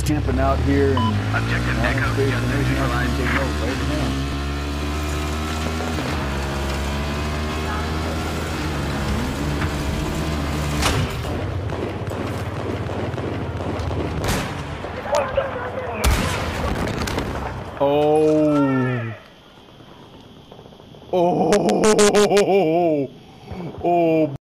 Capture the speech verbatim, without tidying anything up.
camping out here and Objective uh, Echo space just information out and neutralized. take notes. Write it down. Oh. Oh. Oh.